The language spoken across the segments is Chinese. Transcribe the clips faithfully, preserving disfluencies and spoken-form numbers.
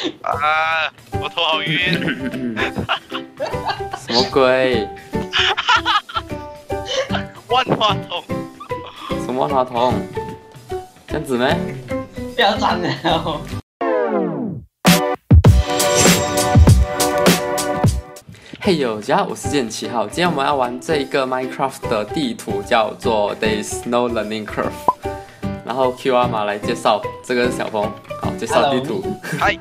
啊，我头好晕。 什么鬼？ 万花筒。 什么马桶？这样子咩？ 不要站了。 嘿呦，大家好，我是剑七号。今天我们要玩这一个 Minecraft 的地图，叫做 There's No Learning Curve。然后 Q R 码来介绍，这个是小峰，好，介绍地图。 嗨，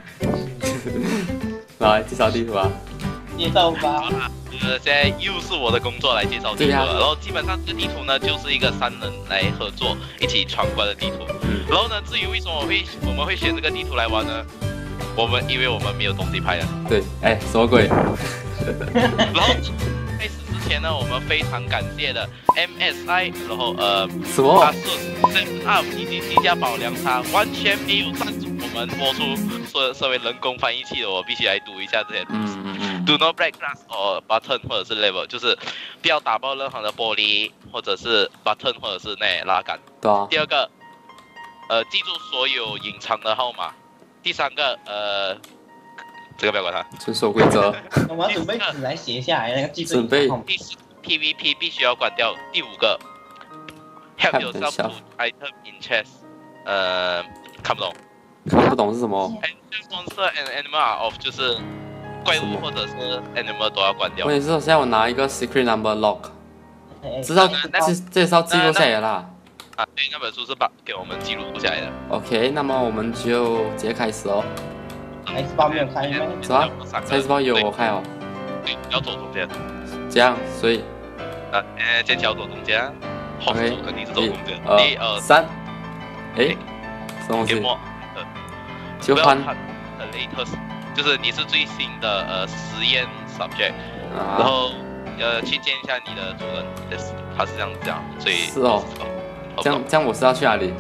来介绍地图啊。 介绍吧。 呃，现在又是我的工作来介绍地图了。然后基本上这个地图呢，就是一个三人来合作一起闯关的地图。嗯、然后呢，至于为什么我会我们会选这个地图来玩呢？我们因为我们没有东西拍了。对， 哎，什么鬼？ 然后开始之前呢，我们非常感谢的 M S I， 然后呃， 什么？ 阿顺、Seven Up 以及新加宝粮茶完全没有赞助我们播出，所身为人工翻译器的我必须来读一下这些东西。嗯嗯嗯。Do not break glass or button 或者是 level， 就是不要打爆任何的玻璃，或者是 button 或者是那拉杆。 对啊。 第二个，呃，记住所有隐藏的号码。第三个，呃。这个不要管它， 遵守规则。 我们要准备纸来写下来，那个记住。 准备。 第四 P V P 必须要关掉。第五个 ，Help yourself to item in chest。呃，看不懂。 看不懂是什么 ？Monster and animal are off， 就是怪物或者是 animal 都要关掉。 问题是，现在我拿一个 secret number lock， 知道这这是要记录下来的啦。 啊，对，那本书是把给我们记录下来的。 OK， 那么我们就直接开始哦。 X 包没有开吗？ 是吧 ？X 包有我开哦。 对，要走中间。 这样，所以， 呃，呃，剑桥走中间，后手肯定是走中间。 一二三，哎，什么东西？就换。 呃 latest， 就是你是最新的呃实验 subject， 然后呃去见一下你的主人，他是这样子讲，所以是哦。这样这样我是要去哪里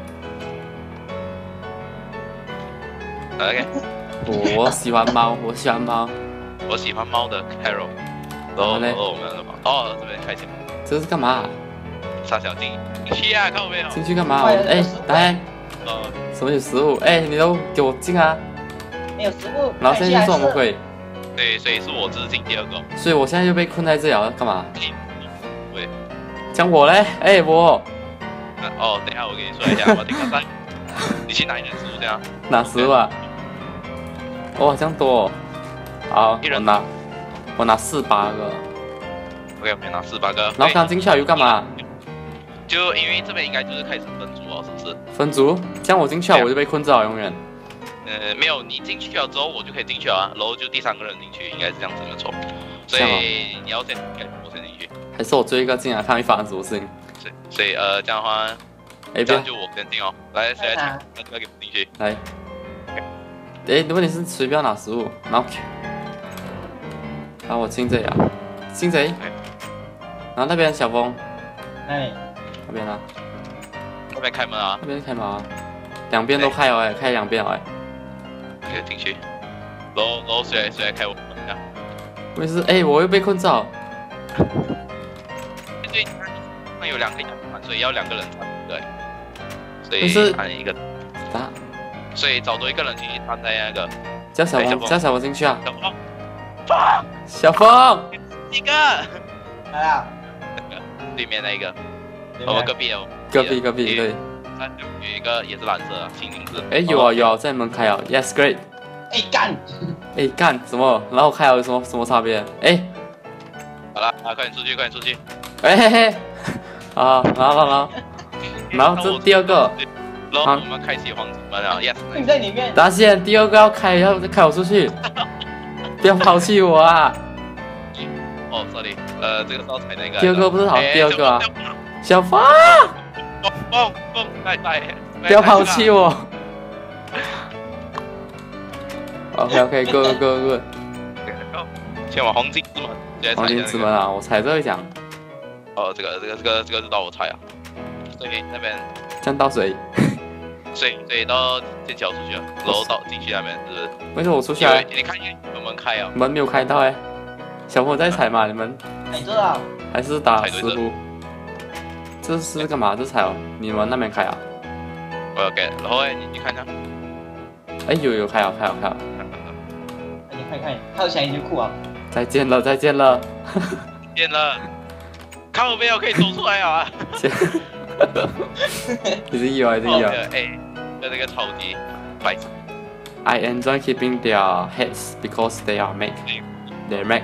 ？OK。 我喜欢猫，我喜欢猫， 我喜欢猫的 Carol， 然后然后我们的猫，哦这边开心。 这是干嘛？ 傻小进进去啊，看我没有？ 进去干嘛？哎，来，呃，什么有食物？哎，你都给我进啊！ 没有食物。 然后现在是什么鬼？ 对，所以是我自进第二个。 所以我现在又被困在这里了，干嘛？ 对， 讲我嘞？哎，我。 哦，等一下我跟你说一下，我顶个三。你去拿一点食物这样。 拿食物啊？哇，这样多、哦，好，我拿，我拿四八个 ，OK， 我拿四八个。 然后刚进去又干嘛？ 就因为这边应该就是开始分组哦，是不是？ 分组？这样我进去了，我就被困着了，永远。 呃，没有，你进去了之后，我就可以进去了啊，然后就第三个人进去，应该是这样子没错。所以你要先，我先进去。 还是我最后一个进来，看会发生什么事情？ 所以，所以呃，这样的话，哎，这样就我先进哦。来，谁来？来，给我进去。 来。哎，问题是随便拿食物，然后，然后我进这里啊，进这里，然后那边小峰， 哎， 那边啊， 那边开门啊， 那边开门啊，两边都开了哎，开两边了哎， 可以进去，然后然后谁来谁来开我门呀？ 问题是哎，我又被困着， 对，那有两个人嘛，所以要两个人才对，所以按一个打。 所以找多一个人去站在那个， 叫小峰，叫小峰进去啊！ 小峰， 小峰， 一个， 来了， 对面那一个，我们隔壁哦， 隔壁隔壁对， 有一个也是蓝色的，青青色。 哎，有啊有啊，在门开啊 ，Yes great。 哎干， 哎干什么？然后开了有什么什么差别？哎， 好了啊，快点出去，快点出去。 哎嘿嘿，啊，然后然后然后这第二个。 然后我们开启黄金门了 ，yes。 你在里面。 达线，第二个要开，要开我出去，不要抛弃我啊！ 哦 ，sorry， 呃，这个是要踩那个。 第二个不是好，第二个啊，小峰， 蹦蹦拜拜， 不要抛弃我。OK OK，Go Go Go。 前往黄金之门。 黄金之门啊，我踩这一讲。 哦，这个这个这个这个是到我踩啊。对，那边。 这样倒水。 所以所以到剑桥出去了，然后到进去那边是不是？ 为什么我出去啊？ 你看有门开啊？ 门没有开到哎。小朋友在踩嘛？你们？ 踩着啊。 还是打石虎？这是干嘛？这踩哦？你们那边开啊？ 我 OK， 然后哎，你你看一下。 哎，有有开啊，开啊，开啊。 快快，跳起来你就酷啊！ 再见了，再见了。 见了，靠没有可以走出来啊！ 你是意外，你是意外。 哎，跟那个超级白痴。 I enjoy keeping their heads because they are make. They make.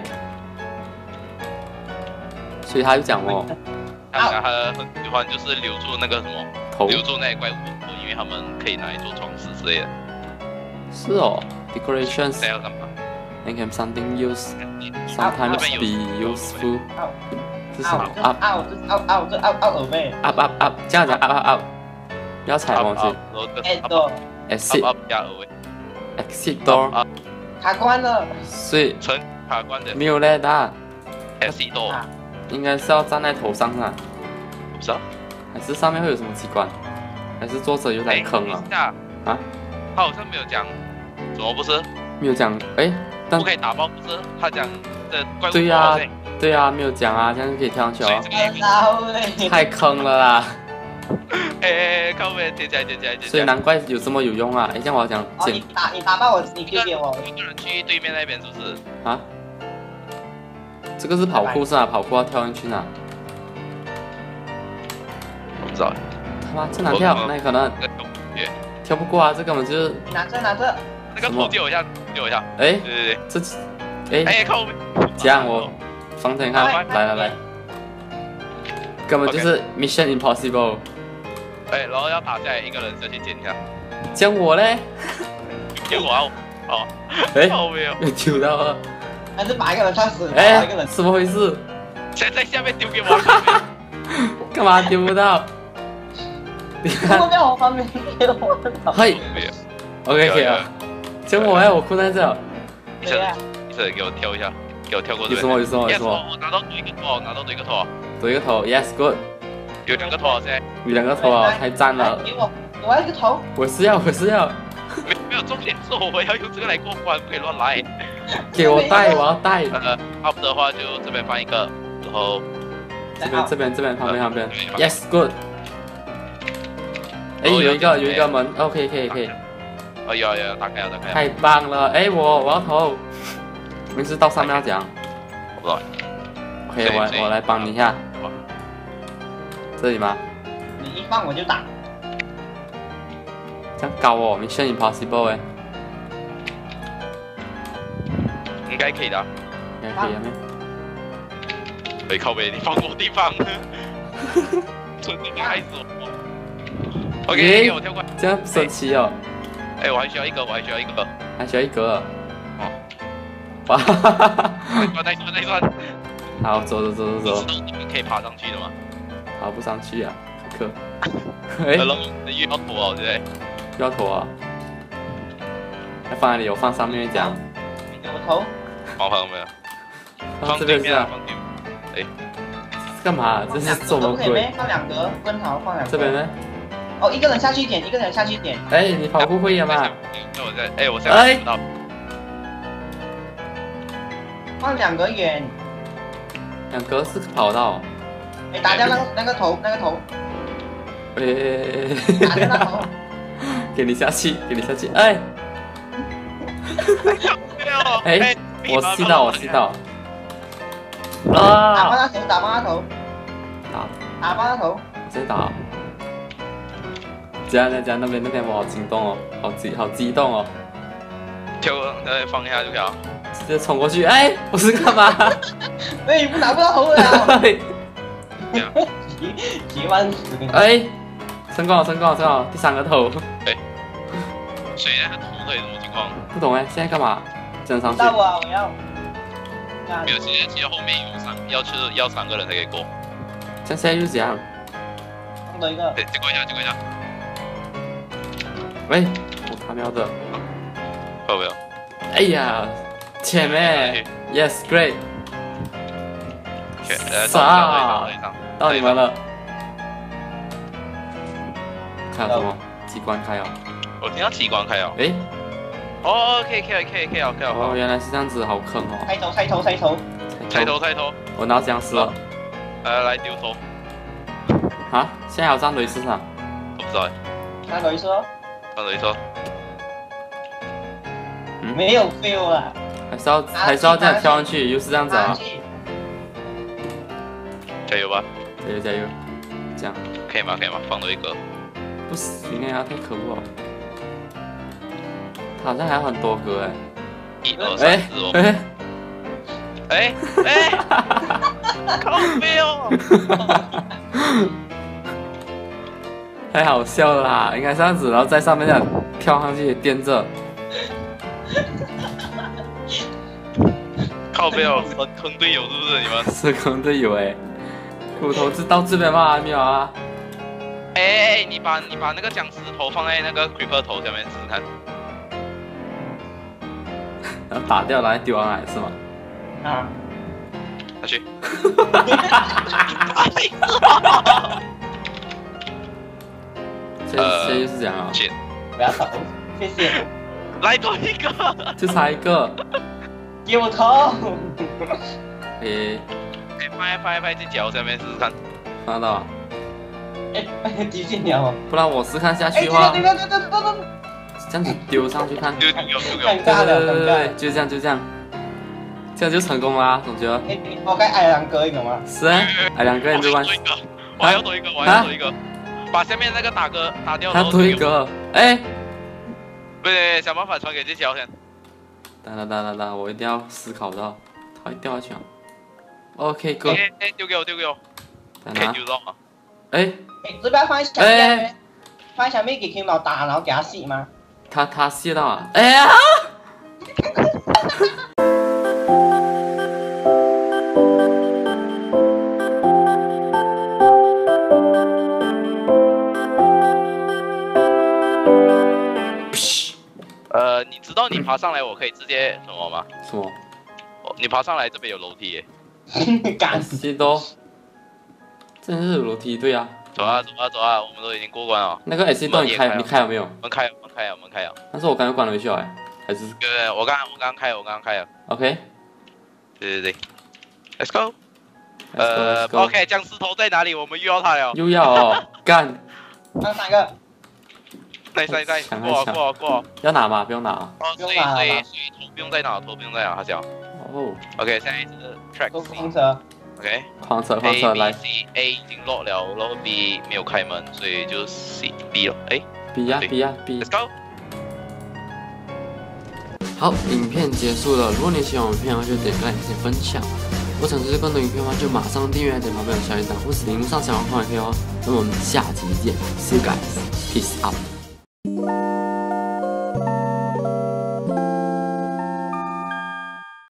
所以他就讲哦， 他他很喜欢就是留住那个什么， 头留住那些怪物，因为他们可以拿来做装饰之类的。 是哦 ，decorations 这要干嘛 and can something use sometimes be useful。这是什么 up up 这 up up 这 up up 呗 up up up， 这样讲 up up up， 不要踩东西。 哎都 exit up up 加额位 exit door， 卡关了。 所以成卡关的没有嘞的， exit door， 应该是要站在头上啊， 不是啊？ 还是上面会有什么机关？还是作者又来坑了？啊？ 他好像没有讲，怎么不是？ 没有讲，哎，但不可以打爆，不是？他讲这怪物对呀，对呀，没有讲啊，这样就可以跳上去哦。太坑了啦！ 哎哎，靠边，接起来，接起来，接起来。 所以难怪有这么有用啊！哎，这样我要讲， 哦，你打你打爆我，你丢给我。 一个人去对面那边是不是？ 啊？这个是跑酷是吧？跑酷要跳进去呢。 我不知道。 他妈这难跳，那可能跳不过啊！这根本就是。 你拿这拿这。 那个头借我一下，借我一下。 哎， 对对对， 这哎哎靠边。 这样我方天看，来来来，根本就是 Mission Impossible。 哎，然后要打下来，一个人下去捡一下。 讲我嘞？ 捡我啊！哦， 哎， 靠边。 没丢到啊！ 还是把一个人杀死， 哎， 一个人。 怎么回事？ 先在下面丢给我。 干嘛丢不到？你看， 我在我旁边丢我。 嘿 ，OK 可以啊。讲我哎，我困在这。 医生，医生给我跳一下，给我跳过这边。 有什么有什么有什么？ 我拿到多一个头，拿到多一个头。 多一个头 ，Yes good。 有两个头啊，现在。 有两个头啊，太赞了。 给我，我要一个头。 我是要，我是要。 没没有重点是我要用这个来过关，不可以乱来。 给我带，我要带。 呃 ，up 的话就这边放一个，然后这边这边这边旁边旁边 ，Yes good。哎，有一个有一个门，OK 可以可以。 哦有有打开了打开了。 太棒了！哎我我要投。没事到上面要讲。 我不知道。 OK 我我来帮你一下。这里吗？ 你一放我就打。 这样高哦 ，Mission Impossible 哎。 应该可以的。 应该可以啊没？ 喂，靠北，你放错地方。真的害死我。OK， 我跳过来。 这样神奇哦。 哎，我还需要一个，我还需要一个。 还需要一个。 哦。 哇哈哈哈哈。 再算再算。 好，走走走走走。 你知道你们可以爬上去的吗？ 爬不上去啊，可。哎。 你又要拖哦，对不对？ 要拖啊。还放哪里？我放上面讲。 你给我头。 放旁边。 放这边是啊。 哎。 干嘛？这是什么鬼？ 放两格，分好放两格。 这边呢？ 哦，一个人下去一点，一个人下去一点。 哎，你跑步会了吗？ 那我在，哎，我现在到。 放两格远。 两格是跑道。 哎，打掉那个那个头，那个头。 哎。 打掉那头。 给你下去，给你下去，哎。哎，我吸到，我吸到。 啊！打爆他头，打爆他头。 打。 打爆他头。 直接打。这样这样这样，那边那边我好激动哦，好激好激动哦。 跳，呃，放一下就可以了。 直接冲过去，哎，我是干嘛？ 哎，不打不到头了。几几万死。 哎，成功了，成功了，成功了，第三个头。 哎。谁那个头腿什么情况？ 不懂哎，现在干嘛？真上去。 到我，我要。 没有，其实其实后面有三，要去要三个人才可以过。 这样现在又怎样？ 弄多一个。 对，结果一下，结果一下。 喂，我他喵的！ 有没有？ 哎呀，前面 ，Yes great。 啥？ 到你们了。看什么？机关开哦。 我听到机关开哦。 哎。 哦，可以可以可以可以哦，可以哦。 哦，原来是这样子，好坑哦。 抬头抬头抬头。 抬头抬头。 我拿僵尸了。 来来丢头。 啊？现在还有战雷是啥？ 我不知道。 战雷说。 战雷说。 没有 feel 啊。 还是要还是要这样跳上去，又是这样子啊！ 加油吧！ 加油加油！这样可以吗？可以吗？放多一个。 不行哎呀，太可恶了！他好像还有很多个哎。 一二三四哦。哎哎！靠背哦！ 太好笑了啦！应该这样子，然后在上面这样跳上去垫着。 靠背哦，坑坑队友是不是你们？ 是坑队友哎！骨头是到这边吗？还没有啊？ 哎哎哎！你把你把那个僵尸头放在那个 creeper 头下面试试看。 然后打掉来丢上来是吗？ 啊！ 下去。 现在现在就是这样啊！ 不要投，谢谢。 来多一个， 就差一个。 给我投。 诶， 放在放在放在脚下面试试看。 看到。 哎，极限鸟。 不然我试看下去的话。 对对对对对对。 这样子丢上去看。 丢丢丢丢。 尴尬了， 对对对，就这样就这样，这样就成功啦，同学。 哎，我该矮两个一个吗？ 是啊，矮两个也没关系。 我还要多一个，我还要多一个，把下面那个打哥打掉。 他多一个，哎。 对对，想办法传给这条先。 等等等等等，我一定要思考到，他会掉下去啊。OK， 哥。 哎哎，丢给我，丢给我。可以丢到吗？ 哎。 哎，这边放在下面，放在下面给 Q 毛打，然后给他洗吗？ 他他卸到啊！哎呀！ 呃，你知道你爬上来，我可以直接什么吗？ 什么？ 你爬上来这边有楼梯耶。 干死多！真是有楼梯，对啊。 走啊走啊走啊！我们都已经过关了。 那个 S C 洞你开，你开了没有？ 我们开了，我们开了，我们开了。 但是我刚才关了回去了，还是？ 对对，我刚我刚开了，我刚刚开了。 OK。 对对对 ，Let's go。呃 ，OK， 僵尸头在哪里？我们又要他了。 又要哦，干。 那三个。 在在在，过过过。 要拿吗？不用拿。 哦，所以所以所以头不用再拿，头不用再拿，他讲。 哦。 OK， 现在是 track。 坐公车。 OK。 狂车狂车来。 A B C A 已经落了，然后 B 没有开门，所以就 C B 了。哎 ，B 呀 B 呀 B。Let's go。 好，影片结束了。如果你喜欢我的片的话，就点个like并且分享。如果想支持更多影片的话，就马上订阅，点旁边有小铃铛或是屏幕上小黄框也可以哦。那么我们下集见 ，See you guys，peace out。